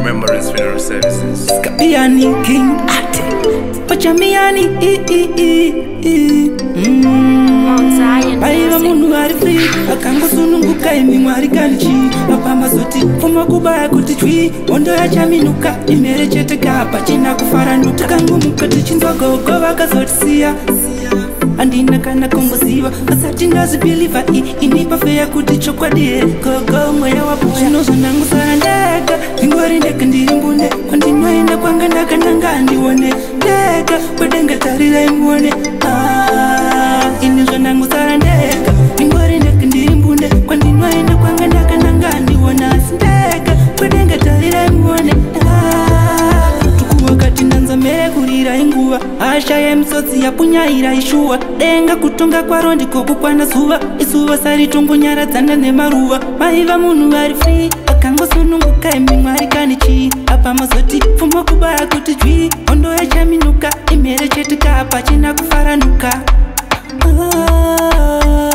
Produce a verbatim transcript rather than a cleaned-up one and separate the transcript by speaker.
Speaker 1: Remembrance Funeral Services.
Speaker 2: Skapiani King Ate Pachamiani i i i i Baiva munu wari free Akango sununguka imi mwari kanichi Apama soti fuma kubaya kutichwi Ondo ya chaminuka imere chete kapa China kufaranuka Kangu mukati chinzogo Kovaka soti siya Andina kana kongo siwa Asati ndazi biliva i Inipa fea kutichokwa die Koko mwaya wapu Chino zonangu sarandeka Ingwari ndeka ndirimbune Kondino ina kwanga ndaka nanga ndiwane Deka Wedenga tarira imwane Ah Ini zonangu sarandeka Ingwari ndeka ndirimbune Kondino ina kwanga ndaka nanga ndiwane Deka Wedenga tarira imwane Ah Tukuwa kati nanza mere kurira inguwa Asha ya msotsi ya punyaira ishua Denga kutonga kwa rondi kukupwana suwa Isuwa sari tungu nyara zanda ne maruwa Maiva munu wari free Akango sununguka imi mwari kanichi Apa mazoti fumo kubaya kutijwi Ondo ya chaminuka imere chete kapa China kufaranuka ah.